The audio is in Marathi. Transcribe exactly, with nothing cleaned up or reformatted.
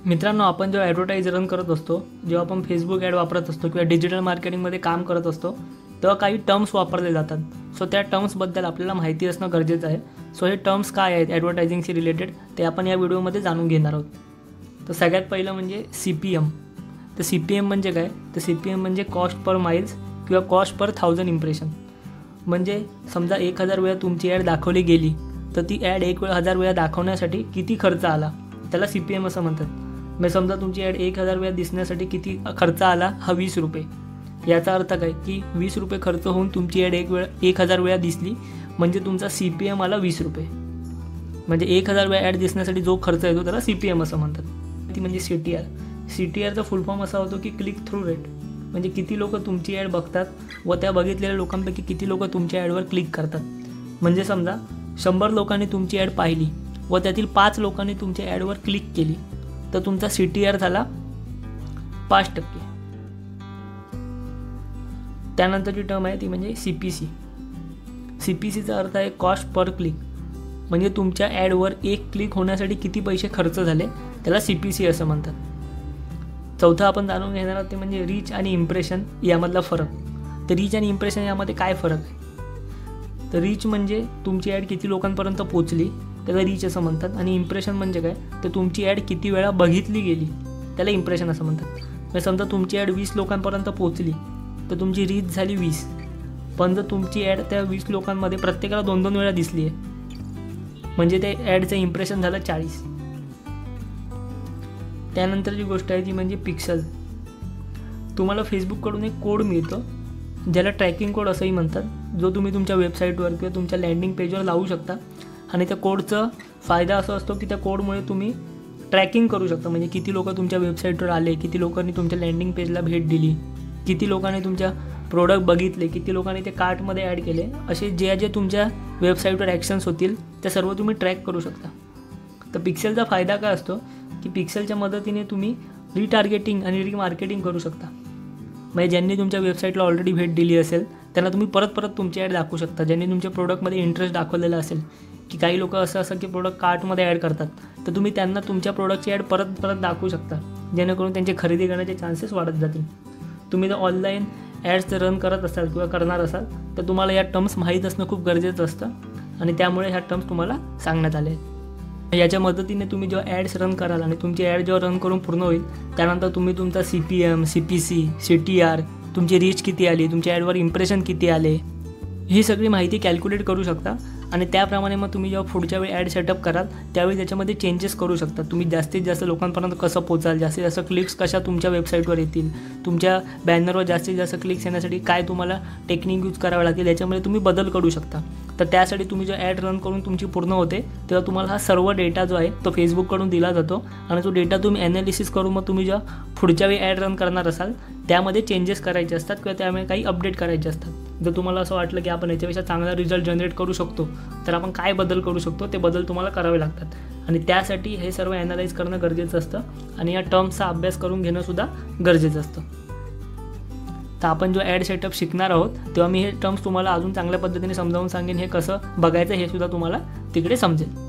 मित्रांनो, आपण जेव्हा ॲडव्हर्टाईज रन करत असतो, जेव्हा आपण फेसबुक ॲड वापरत असतो किंवा डिजिटल मार्केटिंगमध्ये काम करत असतो, तेव्हा काही टर्म्स वापरले जातात. सो त्या टर्म्सबद्दल आपल्याला माहिती असणं गरजेचं आहे. सो हे टर्म्स काय आहेत ॲडव्हर्टायझिंगशी रिलेटेड ते आपण या व्हिडिओमध्ये जाणून घेणार आहोत. तर सगळ्यात पहिलं म्हणजे सी पी एम. तर सी पी एम म्हणजे काय? तर सी पी एम म्हणजे कॉस्ट पर माइल्स किंवा कॉस्ट पर थाउजंड इम्प्रेशन. म्हणजे समजा एक हजार वेळा तुमची ॲड दाखवली गेली तर ती ॲड एक वेळा हजार वेळा दाखवण्यासाठी किती खर्च आला, त्याला सी पी एम असं म्हणतात. मग समजा तुमची ॲड एक हजार वेळा दिसण्यासाठी किती खर्च आला, हा वीस रुपये. याचा अर्थ काय की वीस रुपये खर्च होऊन तुमची ॲड एक वेळा एक हजार वेळा दिसली म्हणजे तुमचा सी पी एम आला वीस रुपये. म्हणजे एक हजार वेळा ॲड दिसण्यासाठी जो खर्च येतो त्याला सी पी एम असं म्हणतात. ती म्हणजे C T R. C T आरचा फुल फॉर्म असा होतो की क्लिक थ्रू रेट. म्हणजे किती लोक तुमची ॲड बघतात व त्या बघितलेल्या लोकांपैकी किती लोक तुमच्या ॲडवर क्लिक करतात. म्हणजे समजा शंभर लोकांनी तुमची ॲड पाहिली व त्यातील पाच लोकांनी तुमच्या ॲडवर क्लिक केली तर तुमचा सी टी आर झाला पाच टक्के. त्यानंतरची टर्म आहे ती म्हणजे C P C. C P सीचा अर्थ आहे कॉस्ट पर क्लिक. म्हणजे तुमच्या ॲडवर एक क्लिक होण्यासाठी किती पैसे खर्च झाले त्याला सी पी सी असं म्हणतात. चौथं आपण जाणून घेणार आहोत ते म्हणजे रीच आणि इम्प्रेशन यामधला फरक. तर रीच आणि इम्प्रेशन यामध्ये काय फरक आहे? तर रीच म्हणजे तुमची ॲड किती लोकांपर्यंत पोचली त्याला रीच असं म्हणतात. आणि इम्प्रेशन म्हणजे काय? तर तुमची ॲड किती वेळा बघितली गेली त्याला इम्प्रेशन असं म्हणतात. म्हणजे समजा तुमची ॲड वीस लोकांपर्यंत पोचली तर तुमची रीच झाली वीस. पण जर तुमची ॲड त्या वीस लोकांमध्ये प्रत्येकाला दोन दोन वेळा दिसली आहे म्हणजे ते ॲडचं इम्प्रेशन झालं चाळीस. त्यानंतरची गोष्ट आहे ती म्हणजे पिक्सल. तुम्हाला फेसबुककडून एक कोड मिळतो ज्याला ट्रॅकिंग कोड असंही म्हणतात, जो तुम्ही तुमच्या वेबसाईटवर किंवा तुमच्या लँडिंग पेजवर लावू शकता. आणि त्या कोडचा फायदा असा असतो की त्या कोडमुळे तुम्ही ट्रॅकिंग करू शकता. म्हणजे किती लोक तुमच्या वेबसाईटवर आले, किती लोकांनी तुमच्या लँडिंग पेजला भेट दिली, किती लोकांनी तुमच्या प्रोडक्ट बघितले, किती लोकांनी ते कार्टमध्ये ॲड केले, असे जे जे तुमच्या वेबसाईटवर ॲक्शन्स होतील त्या सर्व तुम्ही ट्रॅक करू शकता. तर पिक्सेलचा फायदा काय असतो की पिक्सेलच्या मदतीने तुम्ही रिटार्गेटिंग आणि रिमार्केटिंग करू शकता. म्हणजे ज्यांनी तुमच्या वेबसाईटला ऑलरेडी भेट दिली असेल त्यांना तुम्ही परत परत तुमची ॲड दाखवू शकता. ज्यांनी तुमच्या प्रोडक्टमध्ये इंटरेस्ट दाखवलेला असेल, की काही लोक असं असं की प्रोडक्ट कार्टमध्ये ॲड करतात, तर तुम्ही त्यांना तुमच्या प्रोडक्टची ॲड परत परत दाखवू शकता जेणेकरून त्यांची खरेदी करण्याचे चान्सेस वाढत जातील. तुम्ही जर ऑनलाईन ॲड्स रन करत असाल किंवा करणार असाल तर तुम्हाला या टर्म्स माहीत असणं खूप गरजेचं असतं आणि त्यामुळे ह्या टर्म्स तुम्हाला सांगण्यात आले आहेत. याच्या मदतीने तुम्ही जेव्हा ॲड्स रन कराल आणि तुमची ॲड जेव्हा रन करून पूर्ण होईल त्यानंतर तुम्ही तुमचा C P M, C P C, C T R, तुमची रीच किती आली, तुमच्या ॲडवर इम्प्रेशन किती आले, ही सगळी माहिती कॅल्क्युलेट करू शकता. आणि त्याप्रमाणे मग तुम्ही जेव्हा पुढच्या वेळी ॲड सेटअप कराल त्यावेळी त्याच्यामध्ये चेंजेस करू शकता. तुम्ही जास्तीत जास्त लोकांपर्यंत कसं पोचाल, जास्तीत जास्त क्लिक्स कशा तुमच्या वेबसाईटवर येतील, तुमच्या बॅनरवर जास्तीत जास्त क्लिक्स येण्यासाठी काय तुम्हाला टेक्निक यूज करावं लागेल, याच्यामध्ये तुम्ही बदल करू शकता. तर त्यासाठी तुम्ही जेव्हा ॲड रन करून तुमची पूर्ण होते तेव्हा तुम्हाला हा सर्व डेटा जो आहे तो फेसबुककडून दिला जातो आणि तो डेटा तुम्ही ॲनालिसिस करून मग तुम्ही जेव्हा पुढच्या वेळी ॲड रन करणार असाल त्यामध्ये चेंजेस करायचे असतात किंवा त्यामुळे काही अपडेट करायचे असतात. जर तुम्हाला असं वाटलं की आपण याच्यापेक्षा चांगला रिझल्ट जनरेट करू शकतो तर आपण काय बदल करू शकतो ते बदल तुम्हाला करावे लागतात. आणि त्यासाठी हे सर्व ॲनालाइज करणं गरजेचं असतं आणि या टर्म्सचा अभ्यास करून घेणंसुद्धा गरजेचं असतं. तर आपण जो ॲड सेटअप शिकणार आहोत तेव्हा मी हे टर्म्स तुम्हाला अजून चांगल्या पद्धतीने समजावून सांगेन. हे कसं बघायचं हे सुद्धा तुम्हाला तिकडे समजेल.